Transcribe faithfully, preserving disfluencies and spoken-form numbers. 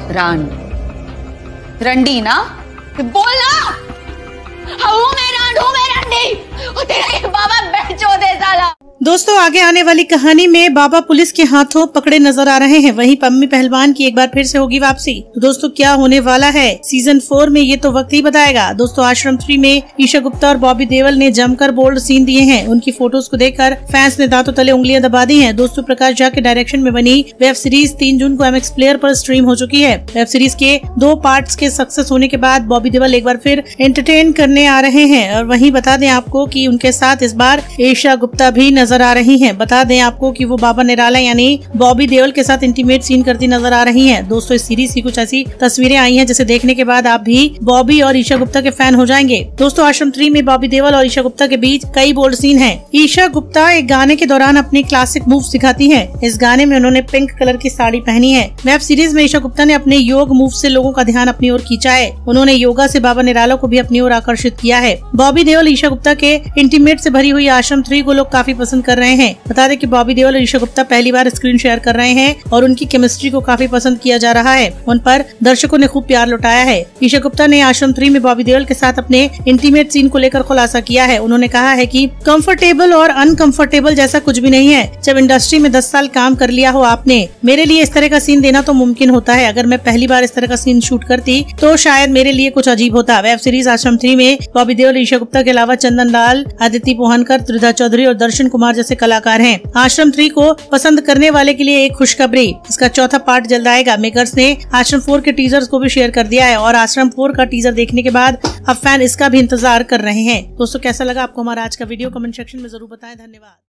रान रंडी ना बोलना हूँ मैं रान हूँ मैं रंडी तेरा बाबा बेचोदे साला। दोस्तों आगे आने वाली कहानी में बाबा पुलिस के हाथों पकड़े नजर आ रहे हैं, वहीं पम्मी पहलवान की एक बार फिर से होगी वापसी। तो दोस्तों क्या होने वाला है सीजन फोर में, ये तो वक्त ही बताएगा। दोस्तों आश्रम थ्री में ईशा गुप्ता और बॉबी देओल ने जमकर बोल्ड सीन दिए हैं। उनकी फोटोज को देखकर फैंस ने दांतों तले उंगलियां दबा दी हैं। दोस्तों प्रकाश झा के डायरेक्शन में बनी वेब सीरीज तीन जून को एम एक्स प्लेयर पर स्ट्रीम हो चुकी है। वेब सीरीज के दो पार्ट्स के सक्सेस होने के बाद बॉबी देओल एक बार फिर एंटरटेन करने आ रहे हैं। और वहीं बता दें आपको कि उनके साथ इस बार ईशा गुप्ता भी नजर आ रही हैं। बता दें आपको कि वो बाबा निराला यानी बॉबी देओल के साथ इंटीमेट सीन करती नजर आ रही हैं। दोस्तों इस सीरीज की कुछ ऐसी तस्वीरें आई हैं जिसे देखने के बाद आप भी बॉबी और ईशा गुप्ता के फैन हो जाएंगे। दोस्तों आश्रम थ्री में बॉबी देओल और ईशा गुप्ता के बीच कई बोल्ड सीन हैं। ईशा गुप्ता एक गाने के दौरान अपनी क्लासिक मूव सिखाती है। इस गाने में उन्होंने पिंक कलर की साड़ी पहनी है। वेब सीरीज में ईशा गुप्ता ने अपने योग मूव से लोगों का ध्यान अपनी ओर खींचा है। उन्होंने योगा से बाबा निराला को भी अपनी ओर आकर्षित किया है। बॉबी देओल ईशा गुप्ता के इंटीमेट से भरी हुई आश्रम थ्री को लोग काफी पसंद कर रहे हैं। बता दें कि बॉबी देओल और ईशा गुप्ता पहली बार स्क्रीन शेयर कर रहे हैं और उनकी केमिस्ट्री को काफी पसंद किया जा रहा है। उन पर दर्शकों ने खूब प्यार लुटाया है। ईशा गुप्ता ने आश्रम थ्री में बॉबी देओल के साथ अपने इंटीमेट सीन को लेकर खुलासा किया है। उन्होंने कहा है कि कंफर्टेबल और अनकंफर्टेबल जैसा कुछ भी नहीं है। जब इंडस्ट्री में दस साल काम कर लिया हो आपने, मेरे लिए इस तरह का सीन देना तो मुमकिन होता है। अगर मैं पहली बार इस तरह का सीन शूट करती तो शायद मेरे लिए कुछ अजीब होता। वेब सीरीज आश्रम थ्री में बॉबी देओल ईशा गुप्ता के अलावा चंदन लाल, अदिति पोहनकर, त्रिधा चौधरी और दर्शन कुमार जैसे कलाकार हैं। आश्रम थ्री को पसंद करने वाले के लिए एक खुशखबरी, इसका चौथा पार्ट जल्द आएगा। मेकर्स ने आश्रम फोर के टीजर्स को भी शेयर कर दिया है और आश्रम फोर का टीजर देखने के बाद अब फैन इसका भी इंतजार कर रहे हैं। दोस्तों कैसा लगा आपको हमारा आज का वीडियो, कमेंट सेक्शन में जरूर बताएं। धन्यवाद।